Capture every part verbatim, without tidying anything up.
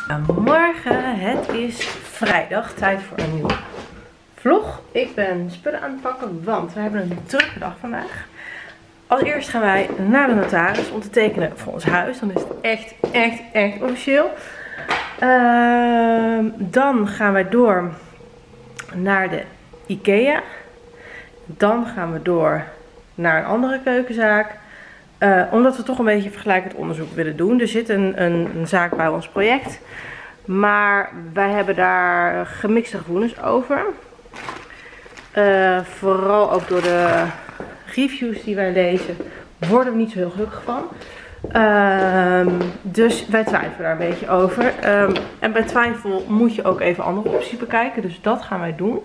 Morgen, het is vrijdag, tijd voor een nieuwe vlog. Ik ben spullen aan het pakken, want we hebben een drukke dag vandaag. Als eerst gaan wij naar de notaris om te tekenen voor ons huis. Dan is het echt, echt, echt officieel. Uh, dan gaan wij door naar de IKEA. Dan gaan we door naar een andere keukenzaak. Uh, omdat we toch een beetje vergelijkend onderzoek willen doen. Er zit een, een, een zaak bij ons project. Maar wij hebben daar gemixte gevoelens over. Uh, vooral ook door de reviews die wij lezen. Worden we niet zo heel gelukkig van. Uh, dus wij twijfelen daar een beetje over. Uh, en bij twijfel moet je ook even andere opties bekijken. Dus dat gaan wij doen.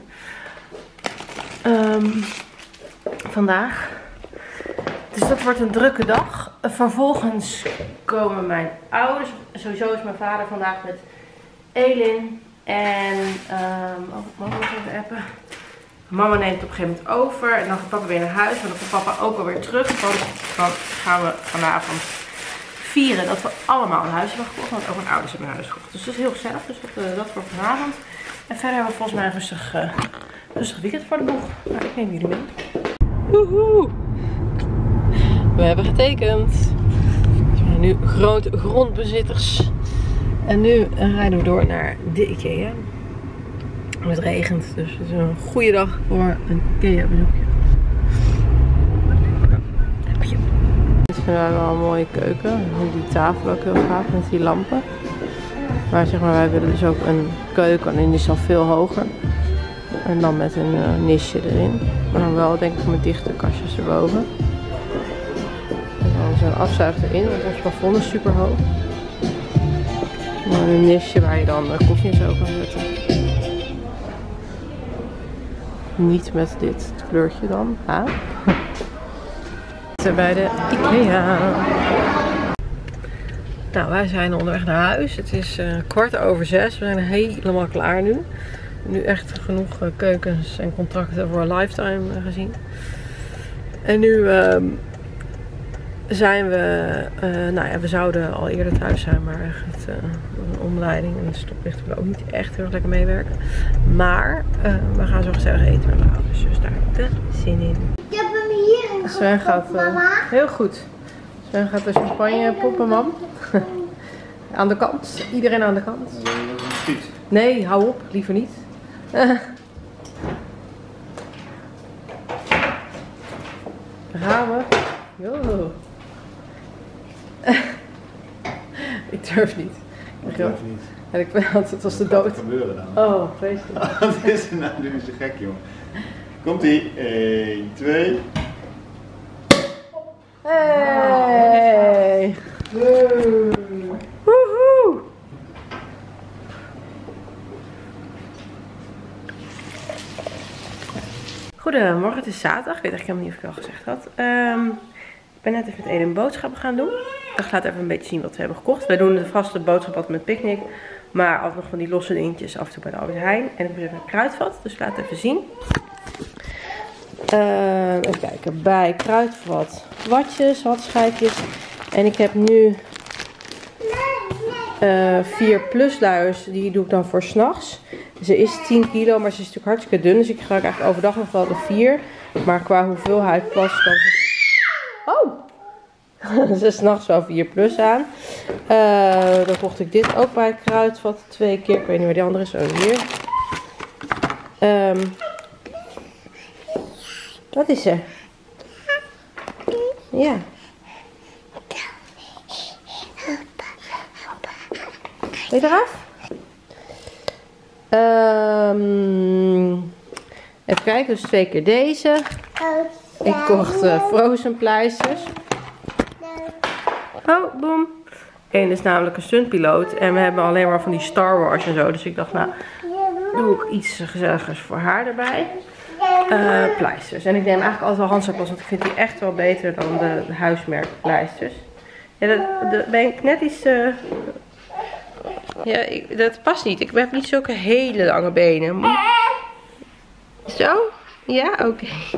Um, vandaag. Dus dat wordt een drukke dag. Vervolgens komen mijn ouders. Sowieso is mijn vader vandaag met Elin. En um, oh, mama moet even appen. Mama neemt het op een gegeven moment over. En dan gaat papa weer naar huis. En dan komt papa ook alweer terug. Want dan gaan we vanavond vieren dat we allemaal een huis hebben gekocht. Want ook mijn ouders hebben een huis gekocht. Dus dat is heel gezellig. Dus dat, uh, dat voor vanavond. En verder hebben we volgens mij een rustig, uh, rustig weekend voor de boeg. Nou, ik neem jullie mee. Woehoe! We hebben getekend. We zijn nu grote grondbezitters. En nu rijden we door naar de IKEA. Het regent, dus het is een goede dag voor een IKEA bezoekje. Dit vinden wij wel een mooie keuken. Die tafel ook heel gaaf met die lampen. Maar zeg maar, wij willen dus ook een keuken en die is al veel hoger. En dan met een uh, nisje erin. Maar dan wel denk ik met dichte kastjes erboven. En dan zo'n afzuig erin, want ons plafond is super hoog. Maar een nisje waar je dan de koffie en zo kan zetten. Niet met dit kleurtje dan. Ha? We zijn bij de IKEA. Nou, wij zijn onderweg naar huis. Het is uh, kwart over zes. We zijn helemaal klaar nu. Nu echt genoeg uh, keukens en contracten voor een lifetime uh, gezien. En nu uh, zijn we, uh, nou ja, we zouden al eerder thuis zijn, maar echt uh, een omleiding en een stoplicht willen ook niet echt heel erg lekker meewerken. Maar uh, we gaan zo gezellig eten met mijn ouders, dus daar heb ik zin in. Ik heb hem hier in. Sven gaat uh, heel goed. Sven gaat de champagne poppen, mam. Aan de kant. Iedereen aan de kant. Nee, hou op. Liever niet. Uh. Gaan we. Yo. Ik durf niet. Ik durf niet. En ik ben altijd als de dood. Wat gebeuren dan? Oh, vreselijk. Wat is er nou? Nu is je gek, jongen. Komt ie. één, twee. Hey! Woehoe! Goedemorgen, het is zaterdag. Ik weet eigenlijk helemaal niet of ik al gezegd had. Um, ik ben net even met Eden boodschappen gaan doen. Ik ga even een beetje zien wat we hebben gekocht. Wij doen de vaste boodschap met picknick. Maar altijd nog van die losse dingetjes af en toe bij de Albert Heijn. En ik heb even een kruidvat, dus laat het even zien. Uh, even kijken, bij kruidvat watjes, watschijfjes. En ik heb nu uh, vier plusluiers, die doe ik dan voor 's nachts. Ze is tien kilo, maar ze is natuurlijk hartstikke dun. Dus ik gebruik eigenlijk overdag nog wel de vier. Maar qua hoeveelheid plas kan ze... Oh! Ze is 's nachts wel vier plus aan. Uh, dan kocht ik dit ook bij kruidvat twee keer. Ik weet niet waar die andere is, oh hier. Um, Wat is er? Ja. Ben je eraf? Um, even kijken, dus twee keer deze. Ik kocht uh, frozen pleisters. Oh, boem. Eén is namelijk een stuntpiloot. En we hebben alleen maar van die Star Wars en zo. Dus ik dacht, nou, doe ik iets gezelligers voor haar erbij. Uh, pleisters. En ik neem eigenlijk altijd wel handzakpas, want ik vind die echt wel beter dan de, de huismerk pleisters. Ja, dat, dat ben ik net iets... Uh... Ja, ik, dat past niet. Ik heb niet zulke hele lange benen. Zo? Ja, oké. Okay.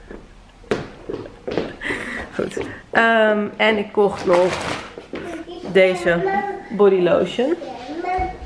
Goed. Um, en ik kocht nog deze body lotion.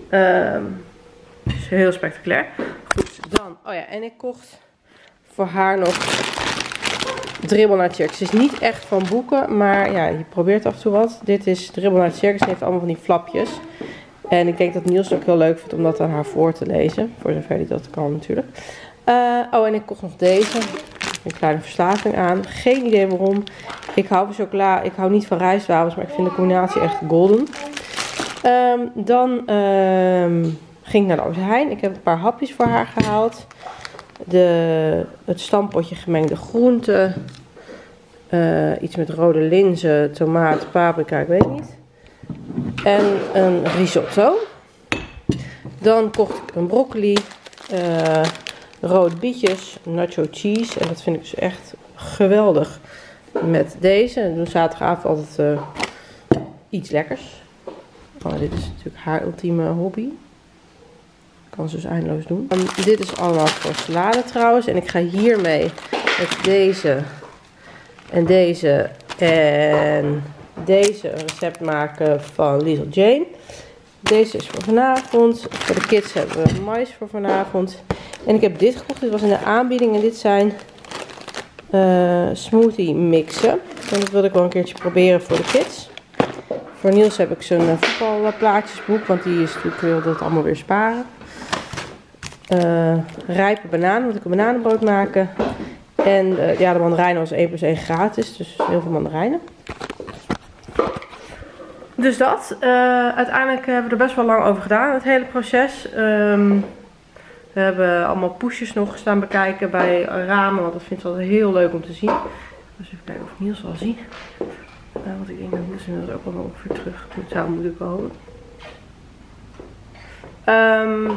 Um, dus heel spectaculair. Goed, dan, oh ja, en ik kocht voor haar nog Dribbel naar het Circus. Het is niet echt van boeken, maar ja, je probeert af en toe wat. Dit is Dribbel naar het Circus. Het heeft allemaal van die flapjes. En ik denk dat Niels het ook heel leuk vindt om dat aan haar voor te lezen. Voor zover hij dat kan natuurlijk. Uh, oh, en ik kocht nog deze. Een kleine verslaving aan. Geen idee waarom. Ik hou van chocola. Ik hou niet van rijstwafels, maar ik vind de combinatie echt golden. Um, dan um, ging ik naar de Albert Heijn. Ik heb een paar hapjes voor haar gehaald. De, het stampotje gemengde groenten. Uh, iets met rode linzen, tomaat, paprika, ik weet niet. En een risotto. Dan kocht ik een broccoli. Uh, rode bietjes, nacho cheese. En dat vind ik dus echt geweldig met deze. En we doen zaterdagavond altijd uh, iets lekkers. Oh, dit is natuurlijk haar ultieme hobby. Kan ze dus eindeloos doen. Um, dit is allemaal voor salade trouwens. En ik ga hiermee met deze en deze en deze een recept maken van Liesl Jane. Deze is voor vanavond. Voor de kids hebben we mais voor vanavond. En ik heb dit gekocht. Dit was in de aanbieding. En dit zijn uh, smoothie mixen. En dat wilde ik wel een keertje proberen voor de kids. Voor Niels heb ik zijn voetbalplaatjesboek. Want die is natuurlijk, wil dat allemaal weer sparen. Uh, rijpe bananen. Moet ik een bananenbrood maken. En uh, ja, de mandarijnen was één plus één gratis. Dus heel veel mandarijnen. Dus dat. Uh, uiteindelijk hebben we er best wel lang over gedaan. Het hele proces. Um, we hebben allemaal poesjes nog staan bekijken bij ramen. Want dat vind ik altijd heel leuk om te zien. Dus even kijken of Niels al zie. Uh, want ik denk dat Niels inmiddels ook wel ongeveer terug moet. Zou moet ik wel hopen. Um,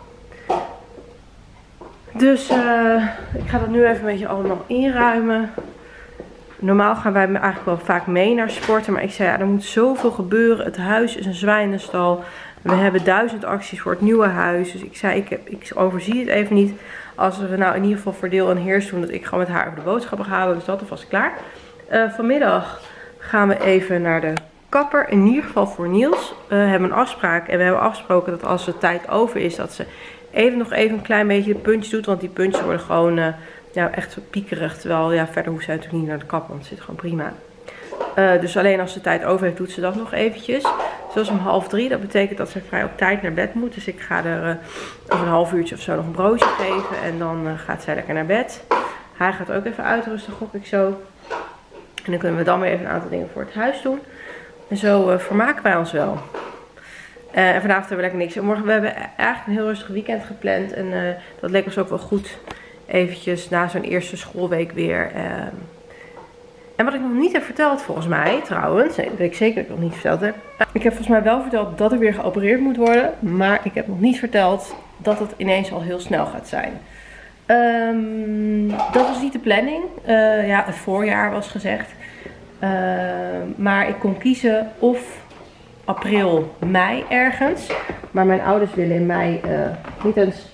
dus uh, ik ga dat nu even een beetje allemaal inruimen. Normaal gaan wij eigenlijk wel vaak mee naar sporten. Maar ik zei, ja, er moet zoveel gebeuren. Het huis is een zwijnenstal. We hebben duizend acties voor het nieuwe huis. Dus ik zei, ik, heb, ik overzie het even niet. Als we nou in ieder geval voor deel en heers doen. Dat ik gewoon met haar over de boodschappen ga halen. Dus dat alvast klaar. Uh, vanmiddag gaan we even naar de kapper. In ieder geval voor Niels. We uh, hebben een afspraak. En we hebben afgesproken dat als de tijd over is. Dat ze even nog even een klein beetje de puntjes doet. Want die puntjes worden gewoon... Uh, Ja, echt piekerig. Terwijl ja, verder hoeft zij natuurlijk niet naar de kapper. Want het zit gewoon prima. Uh, dus alleen als ze tijd over heeft, doet ze dat nog eventjes. Zoals om half drie. Dat betekent dat ze vrij op tijd naar bed moet. Dus ik ga er uh, over een half uurtje of zo nog een broodje geven. En dan uh, gaat zij lekker naar bed. Hij gaat ook even uitrusten, gok ik zo. En dan kunnen we dan weer even een aantal dingen voor het huis doen. En zo uh, vermaken wij ons wel. Uh, en vanavond hebben we lekker niks. En morgen we hebben eigenlijk een heel rustig weekend gepland. En uh, dat leek ons ook wel goed. Eventjes na zo'n eerste schoolweek weer. Uh, en wat ik nog niet heb verteld volgens mij, trouwens. Nee, dat weet ik zeker dat ik nog niet verteld heb. Uh, ik heb volgens mij wel verteld dat er weer geopereerd moet worden. Maar ik heb nog niet verteld dat het ineens al heel snel gaat zijn. Um, dat was niet de planning. Uh, ja, het voorjaar was gezegd. Uh, maar ik kon kiezen of april, mei ergens. Maar mijn ouders willen in mei uh, niet eens...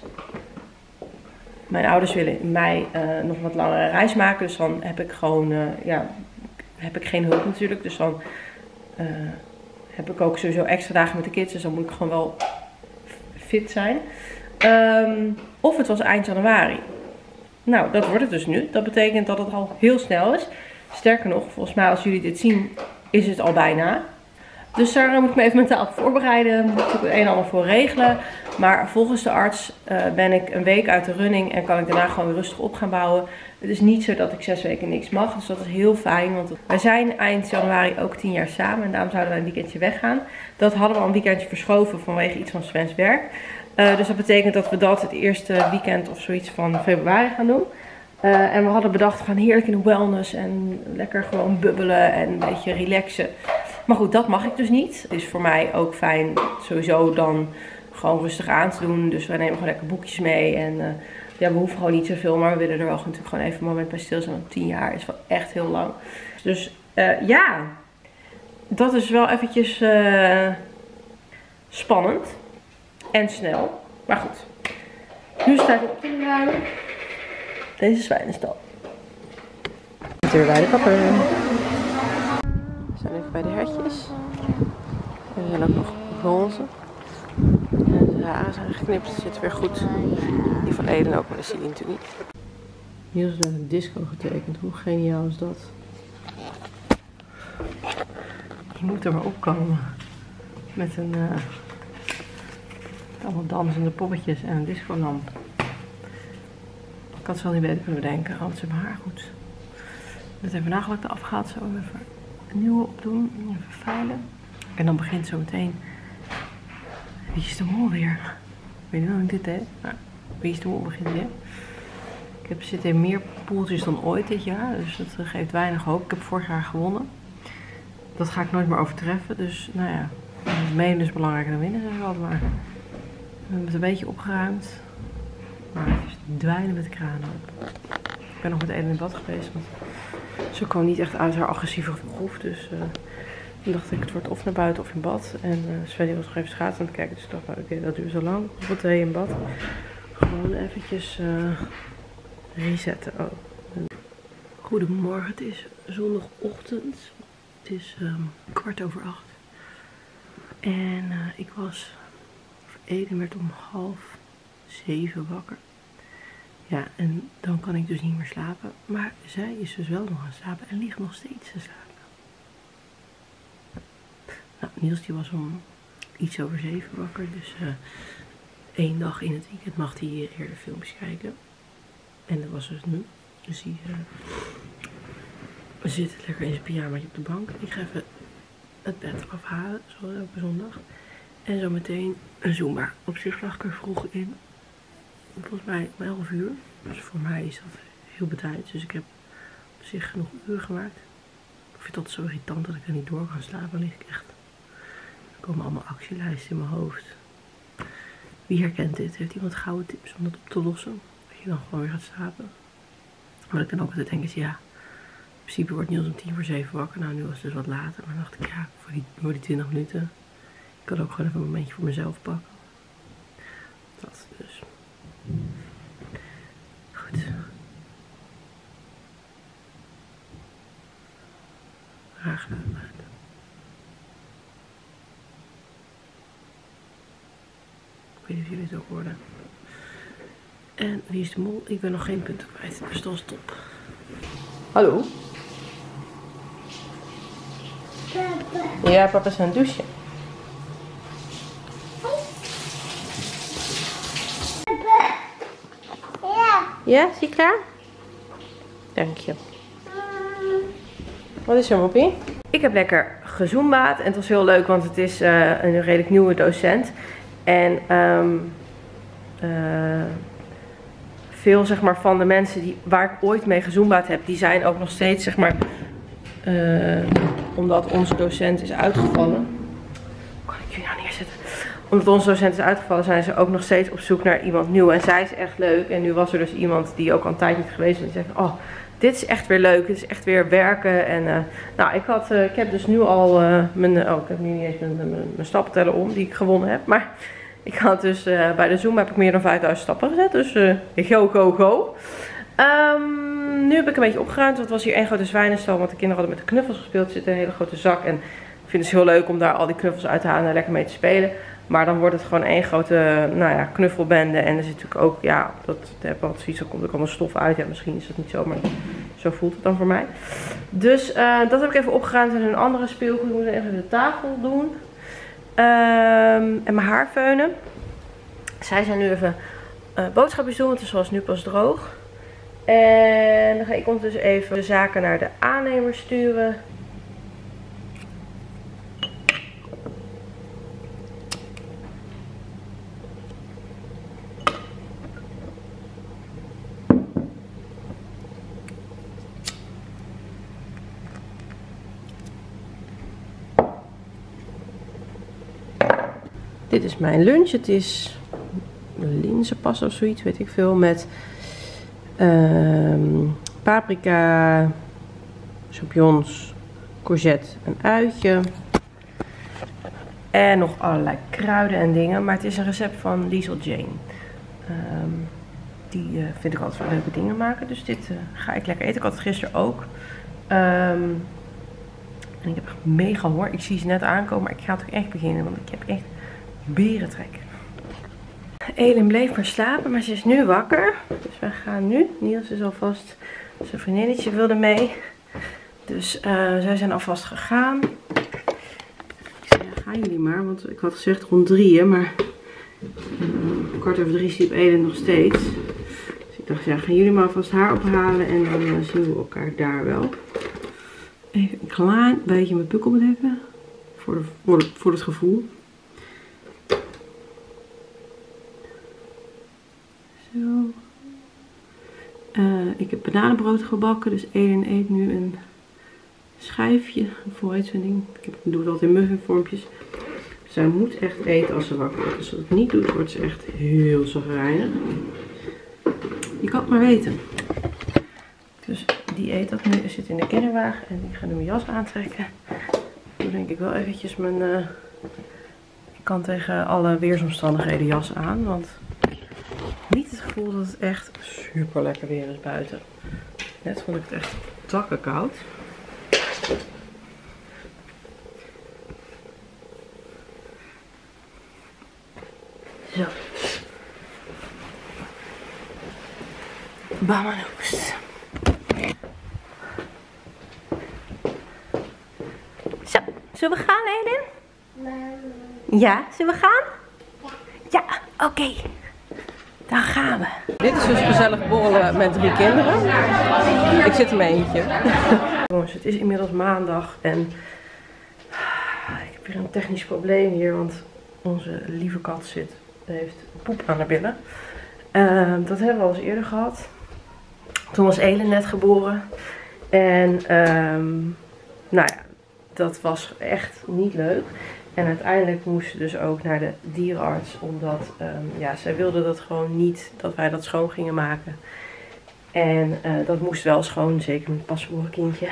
Mijn ouders willen in mei uh, nog wat langere reis maken. Dus dan heb ik gewoon, uh, ja, heb ik geen hulp natuurlijk. Dus dan uh, heb ik ook sowieso extra dagen met de kids. Dus dan moet ik gewoon wel fit zijn. Um, of het was eind januari. Nou, dat wordt het dus nu. Dat betekent dat het al heel snel is. Sterker nog, volgens mij als jullie dit zien, is het al bijna. Dus daar moet ik me even mentaal op voorbereiden. Moet ik het een en ander voor regelen. Maar volgens de arts uh, ben ik een week uit de running. En kan ik daarna gewoon weer rustig op gaan bouwen. Het is niet zo dat ik zes weken niks mag. Dus dat is heel fijn. Want wij zijn eind januari ook tien jaar samen. En daarom zouden we een weekendje weggaan. Dat hadden we al een weekendje verschoven vanwege iets van Sven's werk. Uh, dus dat betekent dat we dat het eerste weekend of zoiets van februari gaan doen. Uh, en we hadden bedacht, we gaan heerlijk in de wellness. En lekker gewoon bubbelen en een beetje relaxen. Maar goed, dat mag ik dus niet. Het is voor mij ook fijn sowieso dan gewoon rustig aan te doen. Dus we nemen gewoon lekker boekjes mee. En uh, ja, we hoeven gewoon niet zoveel. Maar we willen er wel natuurlijk gewoon even een moment bij stilstaan. Want tien jaar is wel echt heel lang. Dus uh, ja, dat is wel eventjes uh, spannend. En snel. Maar goed. Nu sta ik op te ruimen. Deze zwijnenstal. We zijn weer bij de kapper. We zijn even bij de hertjes. Er zijn ook nog roze. de haren zijn geknipt. Het zit weer goed. Die van Eden ook met een Celine tuniek. Niels heeft een disco getekend. Hoe geniaal is dat? Je moet er maar opkomen. Met een... Uh, allemaal dansende poppetjes en een discolamp. Ik had het wel niet beter kunnen bedenken. Anders heb ik mijn haar goed. Net even nagelak eraf gehaald. Zo even een nieuwe opdoen. Even veilen. En dan begint zo meteen... Wie is de Mol weer? Weet je wel hoe ik dit deed? Nou, Wie is de Mol begint weer. Ik heb zitten in meer poeltjes dan ooit dit jaar. Dus dat geeft weinig hoop. Ik heb vorig jaar gewonnen. Dat ga ik nooit meer overtreffen. Dus nou ja. Meedoen is belangrijker dan winnen, zeg ik altijd maar. We hebben het een beetje opgeruimd. Maar het is dweilen met de kraan op. Ik ben nog met Eden in bad geweest. Want ze kwam niet echt uit haar agressieve groef. Dus uh, toen dacht ik, het wordt of naar buiten of in bad. En uh, Svenny was nog even schaatsen aan het kijken. Dus ik dacht, nou, oké, okay, dat duurt zo lang. Dus wat deed je in bad? Gewoon eventjes uh, resetten. Oh. Goedemorgen, het is zondagochtend. Het is um, kwart over acht. En uh, ik was... Eden werd om half zeven wakker. Ja, en dan kan ik dus niet meer slapen. Maar zij is dus wel nog aan het slapen en ligt nog steeds te slapen. Nou, Niels die was om iets over zeven wakker. Dus uh, één dag in het weekend mag hij eerder filmpjes kijken. En dat was dus nu. Dus hij uh, zit lekker in zijn pyjamaatje op de bank. Ik ga even het bed afhalen, zoals elke zondag. En zo meteen een Zumba. Op zich lag ik er vroeg in. Volgens mij om elf uur. Dus voor mij is dat heel betijds. Dus ik heb op zich genoeg uren gemaakt. Ik vind dat zo irritant dat ik er niet door kan slapen. Dan lig ik echt. Er komen allemaal actielijsten in mijn hoofd. Wie herkent dit? Heeft iemand gouden tips om dat op te lossen? Dat je dan gewoon weer gaat slapen. Maar ik dan ook altijd denk is ja. In principe wordt Niels om tien voor zeven wakker. Nou, nu was het dus wat later. Maar dan dacht ik ja, voor die, voor die twintig minuten. Ik kan ook gewoon even een momentje voor mezelf pakken. Dat dus. Goed. Haar geluid uit. Ik weet niet of jullie het ook hoorden. En wie is de Mol? Ik ben nog geen punten kwijt. Dus dat is top. Hallo? Papa. Ja, papa is aan het douchen. Ja, zie je klaar? Dank je. Wat is er, moppie? Ik heb lekker gezoombaat en het was heel leuk, want het is uh, een redelijk nieuwe docent. En um, uh, veel zeg maar, van de mensen die, waar ik ooit mee gezoombaat heb, die zijn ook nog steeds, zeg maar, uh, omdat onze docent is uitgevallen. Hoe kan ik jullie nou neerzetten? Omdat onze docent is uitgevallen, zijn ze ook nog steeds op zoek naar iemand nieuw. En zij is echt leuk. En nu was er dus iemand die ook al een tijd niet geweest is. En die zei, oh, dit is echt weer leuk. Dit is echt weer werken. En uh, nou, ik, had, uh, ik heb dus nu al uh, mijn, oh, ik heb nu niet eens mijn, mijn, mijn stappenteller om, die ik gewonnen heb. Maar ik had dus, uh, bij de Zoom heb ik meer dan vijfduizend stappen gezet. Dus uh, go, go, go. Um, nu heb ik een beetje opgeruimd. Want het was hier één grote zwijnenstal. Want de kinderen hadden met de knuffels gespeeld. Er zit een hele grote zak. En ik vind het heel leuk om daar al die knuffels uit te halen en lekker mee te spelen. Maar dan wordt het gewoon één grote nou ja, knuffelbende. En er zit natuurlijk ook, ja, dat heb ik altijd zoiets, dan komt er allemaal stof uit. Ja, misschien is dat niet zo, maar zo voelt het dan voor mij. Dus uh, dat heb ik even opgeruimd in een andere speelgoed. Ik moet even de tafel doen. Um, en mijn haar feunen. Zij zijn nu even uh, boodschapjes doen, want het is zoals nu pas droog. En dan ga ik ondertussen even de zaken naar de aannemer sturen. Dit is mijn lunch. Het is linzenpasta of zoiets, weet ik veel. Met um, paprika, champignons, courgette, een uitje. En nog allerlei kruiden en dingen. Maar het is een recept van Liesel Jane. Um, die uh, vind ik altijd wel leuke dingen maken. Dus dit uh, ga ik lekker eten. Ik had het gisteren ook. Um, en ik heb echt mega hoor. Ik zie ze net aankomen. Maar ik ga toch echt beginnen. Want ik heb echt berentrek. Elen bleef maar slapen, maar ze is nu wakker. Dus wij gaan nu. Niels is alvast, zijn vriendinnetje wilde mee. Dus uh, zij zijn alvast gegaan. Ik zei, ja, gaan jullie maar, want ik had gezegd rond drieën, maar uh, kwart over drie sliep Elen nog steeds. Dus ik dacht, ja, gaan jullie maar alvast haar ophalen en dan uh, zien we elkaar daar wel. Even een klein beetje mijn pukkel bedekken, voor, de, voor, de, voor het gevoel. Zo. Uh, ik heb bananenbrood gebakken, dus Elen eet nu een schijfje. Hoe heet zo'n ding? Ik heb, doe het altijd in muffinvormpjes. Zij moet echt eten als ze wakker wordt. Als ze dat niet doet, wordt ze echt heel chagrijnig. Je kan het maar weten. Dus die eet dat nu. Zit in de kinderwagen en ik ga nu mijn jas aantrekken. Dan denk ik wel eventjes mijn... Uh, ik kan tegen alle weersomstandigheden jas aan, want... Niet het gevoel dat het echt super lekker weer is buiten. Net vond ik het echt takken koud. Zo. Bamanoes. Zo, zullen we gaan, Elen? Ja, zullen we gaan? Ja, oké. Okay. Dan gaan we. Dit is dus gezellig borrelen met drie kinderen. Ik zit in mijn eentje. Jongens, het is inmiddels maandag en ik heb weer een technisch probleem hier, want onze lieve kat zit, heeft poep aan haar billen. Uh, dat hebben we al eens eerder gehad. Toen was Elen net geboren. En um, nou ja, dat was echt niet leuk. En uiteindelijk moesten ze dus ook naar de dierenarts, omdat um, ja, zij wilden dat gewoon niet, dat wij dat schoon gingen maken. En uh, dat moest wel schoon, zeker met een pasgeboren kindje.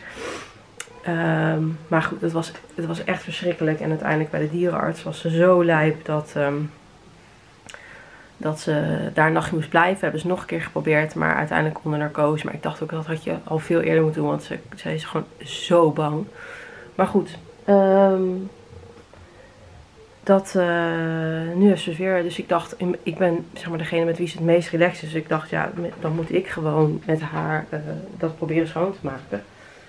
Um, maar goed, het was, het was echt verschrikkelijk. En uiteindelijk bij de dierenarts was ze zo lijp dat, um, dat ze daar een nachtje moest blijven. Hebben ze nog een keer geprobeerd, maar uiteindelijk onder narcose. Maar ik dacht ook, dat had je al veel eerder moeten doen, want ze, ze is gewoon zo bang. Maar goed, um, dat, uh, nu is ze weer, dus ik dacht, ik ben zeg maar degene met wie ze het meest relaxed is. Dus ik dacht, ja, dan moet ik gewoon met haar uh, dat proberen schoon te maken.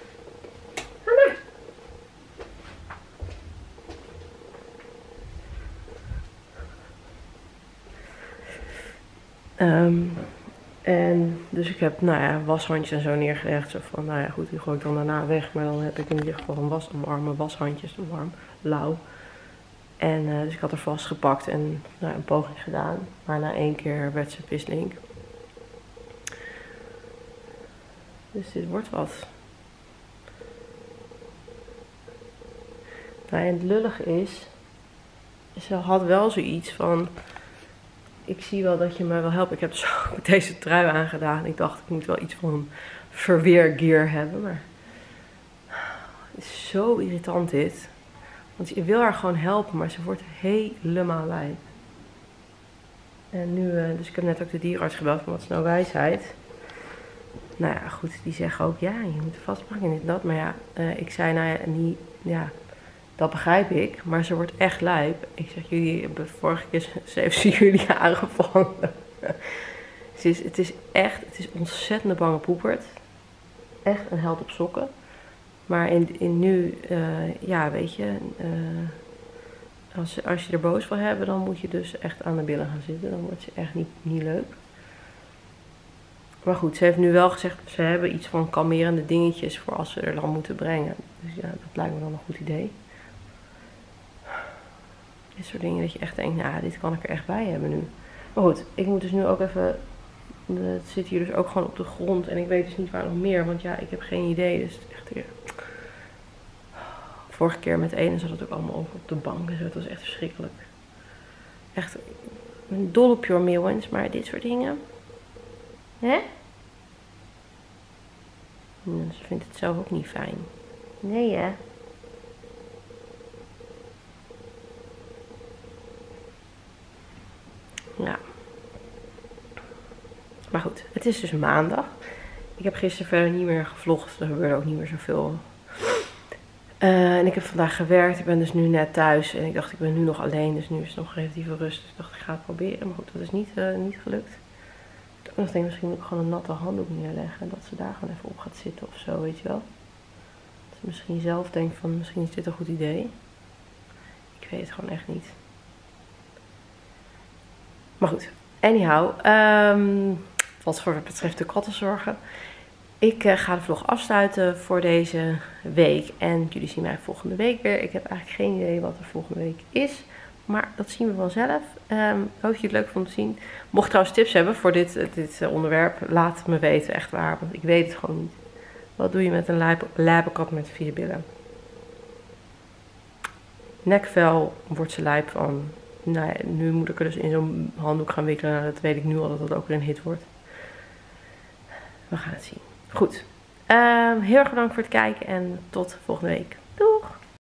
Um, en dus ik heb, nou ja, washandjes en zo neergelegd. Zo van, nou ja, goed, die gooi ik dan daarna weg. Maar dan heb ik in ieder geval een was, warme washandjes, warm, lauw. En uh, dus ik had er vastgepakt en nou, een poging gedaan. Maar na één keer werd ze pislink. Dus dit wordt wat. Nou, en het lullige is, ze had wel zoiets van, ik zie wel dat je me wil helpen. Ik heb dus ook deze trui aangedaan. Ik dacht, ik moet wel iets van verweergear hebben. Maar het is zo irritant dit. Want je wil haar gewoon helpen, maar ze wordt helemaal lijp. En nu, uh, dus ik heb net ook de dierenarts gebeld van wat is nou wijsheid. Nou ja, goed, die zeggen ook, ja, je moet vastpakken en dit en dat. Maar ja, uh, ik zei, nou ja, niet, ja, dat begrijp ik, maar ze wordt echt lijp. Ik zeg, jullie hebben vorige keer, ze heeft ze jullie aangevallen. Ze is, het is echt, het is ontzettend bange poepert. Echt een held op sokken. Maar in, in nu, uh, ja, weet je, uh, als, als je er boos wil hebben, dan moet je dus echt aan de billen gaan zitten. Dan wordt ze echt niet, niet leuk. Maar goed, ze heeft nu wel gezegd, ze hebben iets van kalmerende dingetjes voor als ze er dan moeten brengen. Dus ja, dat lijkt me dan een goed idee. Dit soort dingen dat je echt denkt, nou, dit kan ik er echt bij hebben nu. Maar goed, ik moet dus nu ook even, het zit hier dus ook gewoon op de grond. En ik weet dus niet waar nog meer, want ja, ik heb geen idee. Dus het is echt weer... Vorige keer met Ene zat het ook allemaal over op de bank en zo. Het was echt verschrikkelijk. Echt, ik ben dol op Pure Mealworms, maar dit soort dingen. Hè? En ze vindt het zelf ook niet fijn. Nee, hè? Ja. Maar goed, het is dus maandag. Ik heb gisteren verder niet meer gevlogd. Er gebeurde ook niet meer zoveel. Uh, en ik heb vandaag gewerkt. Ik ben dus nu net thuis. En ik dacht, ik ben nu nog alleen. Dus nu is het nog relatieve rust. Dus ik dacht, ik ga het proberen. Maar goed, dat is niet, uh, niet gelukt. Ik dacht, misschien moet ik gewoon een natte handdoek neerleggen. En dat ze daar gewoon even op gaat zitten of zo, weet je wel. Dat ze misschien zelf denkt van, misschien is dit een goed idee. Ik weet het gewoon echt niet. Maar goed, anyhow. Um, wat voor betreft de kattenzorgen. Ik uh, ga de vlog afsluiten voor deze week. En jullie zien mij volgende week weer. Ik heb eigenlijk geen idee wat er volgende week is. Maar dat zien we vanzelf. Um, ik hoop dat je het leuk vond te zien. Mocht je trouwens tips hebben voor dit, dit uh, onderwerp, laat het me weten. Echt waar, want ik weet het gewoon niet. Wat doe je met een lijpenkat met vier billen? Nekvel wordt ze lijp van. Nou ja, nu moet ik er dus in zo'n handdoek gaan wikkelen. Nou, dat weet ik nu al dat dat ook weer een hit wordt. We gaan het zien. Goed. Uh, heel erg bedankt voor het kijken en tot volgende week.